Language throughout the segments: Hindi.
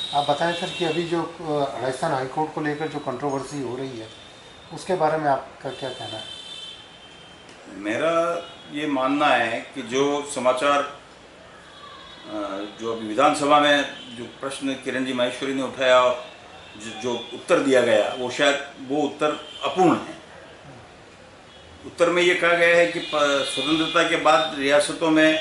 आप बताएं सर कि अभी जो राजस्थान हाईकोर्ट को लेकर जो कंट्रोवर्सी हो रही है उसके बारे में आपका क्या कहना है? मेरा ये मानना है कि जो समाचार जो अभी विधानसभा में जो प्रश्न किरण जी माहेश्वरी ने उठाया और जो उत्तर दिया गया वो उत्तर अपूर्ण है। उत्तर में ये कहा गया है कि स्वतंत्रता के बाद रियासतों में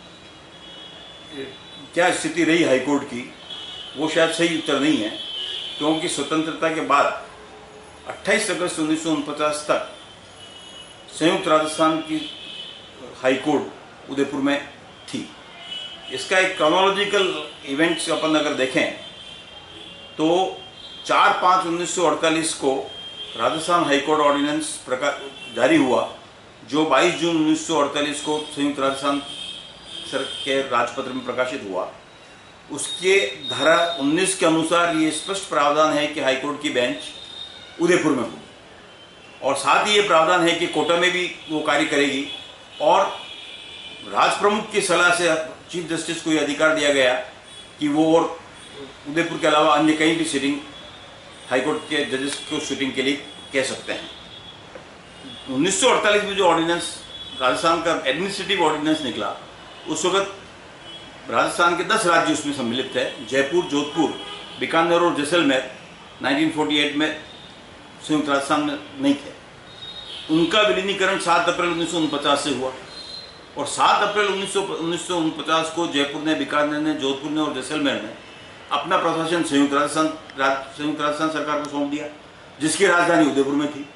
क्या स्थिति रही हाईकोर्ट की, वो शायद सही उत्तर नहीं है, क्योंकि स्वतंत्रता के बाद 28 अगस्त 1949 तक संयुक्त राजस्थान की हाईकोर्ट उदयपुर में थी। इसका एक क्रोनोलॉजिकल इवेंट्स अपन अगर देखें तो 4/5/1948 को राजस्थान हाईकोर्ट ऑर्डिनेंस जारी हुआ, जो 22 जून 1948 को संयुक्त राजस्थान सर के राजपत्र में प्रकाशित हुआ। उसके धारा 19 के अनुसार ये स्पष्ट प्रावधान है कि हाईकोर्ट की बेंच उदयपुर में होगी, और साथ ही ये प्रावधान है कि कोटा में भी वो कार्य करेगी, और राज प्रमुख की सलाह से चीफ जस्टिस को ये अधिकार दिया गया कि वो और उदयपुर के अलावा अन्य कहीं भी सिटिंग हाईकोर्ट के जजेस को सिटिंग के लिए कह सकते हैं। 1948 में जो ऑर्डिनेंस राजस्थान का एडमिनिस्ट्रेटिव ऑर्डिनेंस निकला, उस वक्त राजस्थान के 10 राज्य उसमें सम्मिलित थे। जयपुर, जोधपुर, बीकानेर और जैसलमेर 1948 में संयुक्त राजस्थान में नहीं थे। उनका विलीनीकरण 7 अप्रैल 1949 से हुआ, और 7 अप्रैल 1949 को जयपुर ने, बीकानेर ने, जोधपुर ने और जैसलमेर ने अपना प्रशासन संयुक्त राजस्थान सरकार को सौंप दिया, जिसकी राजधानी उदयपुर में थी।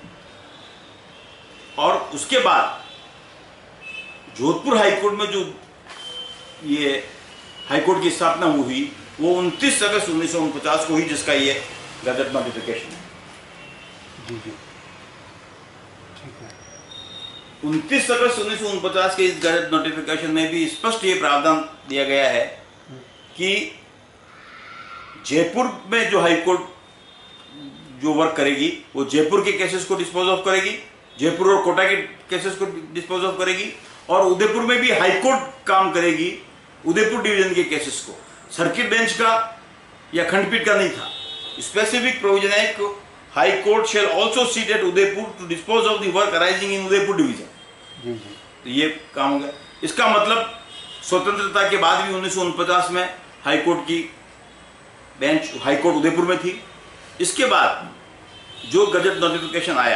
और उसके बाद जोधपुर हाईकोर्ट में जो ये हाईकोर्ट की स्थापना हुई वो 29 अगस्त 1949 को हुई, जिसका ये गजट नोटिफिकेशन है। जी जी, ठीक है। 29 अगस्त 1949 के इस गजट नोटिफिकेशन में भी स्पष्ट ये प्रावधान दिया गया है कि जयपुर में जो हाईकोर्ट जो वर्क करेगी वो जयपुर के केसेस को डिस्पोज ऑफ करेगी, जयपुर और कोटा के केसेस को डिस्पोज ऑफ करेगी, और उदयपुर में भी हाईकोर्ट काम करेगी उदयपुर डिवीजन के केसेस को। सर्किट बेंच का या खंडपीठ का नहीं था। स्पेसिफिक प्रोविजन है कि high court shall also seat at Udaipur to dispose of the work arising in Udaipur division. तो ये काम हो गया। इसका मतलब स्वतंत्रता के बाद भी 1949 में हाईकोर्ट की बेंच हाईकोर्ट उदयपुर में थी। इसके बाद जो गजट नोटिफिकेशन आया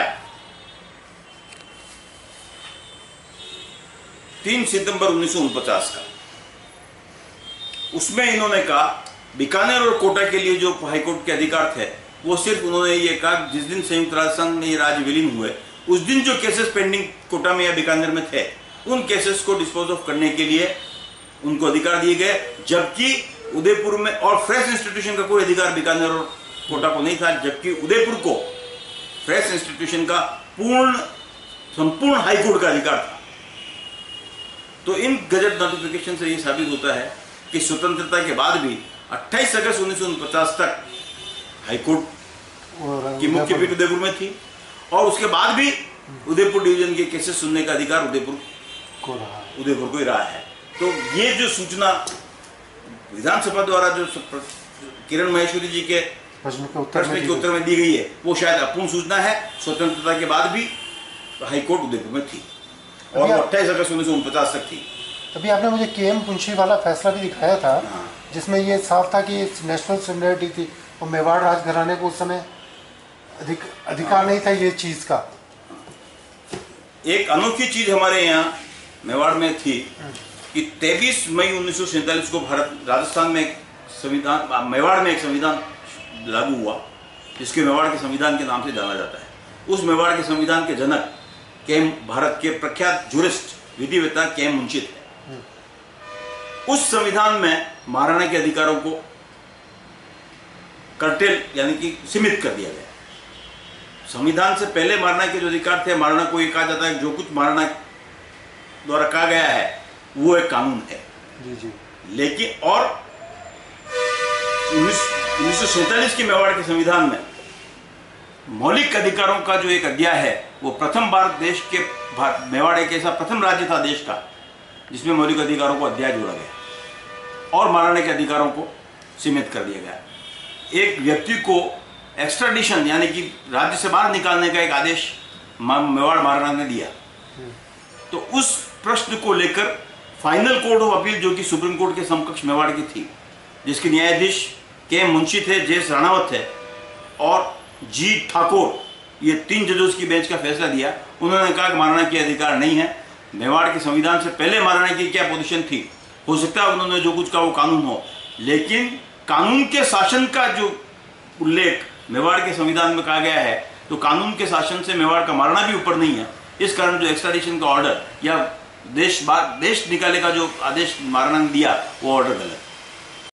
3 सितंबर 1949 का, उसमें इन्होंने कहा बीकानेर और कोटा के लिए जो हाईकोर्ट के अधिकार थे वो सिर्फ उन्होंने ये कहा जिस दिन संयुक्त राजस्थान में ये राज्य विलीन हुए उस दिन जो केसेस पेंडिंग कोटा में या बीकानेर में थे उन केसेस को डिस्पोज ऑफ करने के लिए उनको अधिकार दिए गए, जबकि उदयपुर में और फ्रेश इंस्टीट्यूशन का कोई अधिकार बीकानेर और कोटा को नहीं था, जबकि उदयपुर को फ्रेश इंस्टीट्यूशन का संपूर्ण हाईकोर्ट का अधिकार था। तो इन गजट नोटिफिकेशन से ये साबित होता है कि स्वतंत्रता के बाद भी 28 अगस्त 1949 तक हाईकोर्ट की मुख्य पीठ उदयपुर में थी, और उसके बाद भी उदयपुर डिवीजन के केसेस सुनने का अधिकार उदयपुर को ही रहा है। तो ये जो सूचना विधानसभा द्वारा जो किरण माहेश्वरी जी के प्रश्न के उत्तर में दी गई है वो शायद अपूर्ण सूचना है। स्वतंत्रता के बाद भी हाईकोर्ट उदयपुर में थी और 28 अगस्त 1949 तक थी। अभी आपने मुझे KM मुंशी वाला फैसला भी दिखाया था, जिसमें ये साफ था कि नेशनल सिमिलरिटी थी और मेवाड़ राजघराने को उस समय अधिकार नहीं था ये चीज़ का। एक अनोखी चीज हमारे यहाँ मेवाड़ में थी कि 23 मई 1947 को राजस्थान में मेवाड़ में एक संविधान लागू हुआ, जिसके मेवाड़ के संविधान के नाम से जाना जाता है। उस मेवाड़ के संविधान के जनक भारत के प्रख्यात जुरिस्ट विधिवेत्ता KM मुंशी थे। उस संविधान में महाराणा के अधिकारों को कर्टेल यानी कि सीमित कर दिया गया। संविधान से पहले महाराणा के जो अधिकार थे, महाराणा को ये कहा जाता है जो कुछ महाराणा द्वारा कहा गया है वो एक कानून है। जी जी। लेकिन और 1947 के मेवाड़ के संविधान में मौलिक अधिकारों का जो एक अध्याय है वो प्रथम बार देश के मेवाड़ एक ऐसा प्रथम राज्य था देश का जिसमें मौलिक अधिकारों को अध्याय जोड़ा गया और महाराणा के अधिकारों को सीमित कर दिया गया। एक व्यक्ति को एक्स्ट्राडिशन यानी कि राज्य से बाहर निकालने का एक आदेश मेवाड़ महाराणा ने दिया। तो उस प्रश्न को लेकर फाइनल कोर्ट ऑफ अपील, जो कि सुप्रीम कोर्ट के समकक्ष मेवाड़ की थी, जिसके न्यायाधीश के मुंशी थे, जे.एस. राणावत थे और जी ठाकुर, ये 3 जजों की बेंच का फैसला दिया। उन्होंने कहा कि महाराणा के अधिकार नहीं है। मेवाड़ के संविधान से पहले महाराणा की क्या पोजीशन थी, हो सकता है उन्होंने जो कुछ कहा वो कानून हो, लेकिन कानून के शासन का जो उल्लेख मेवाड़ के संविधान में कहा गया है, तो कानून के शासन से मेवाड़ का महाराणा भी ऊपर नहीं है। इस कारण जो एक्स्ट्राडिशन का ऑर्डर या देश निकाले का जो आदेश महाराणा ने दिया, वो ऑर्डर गलत है।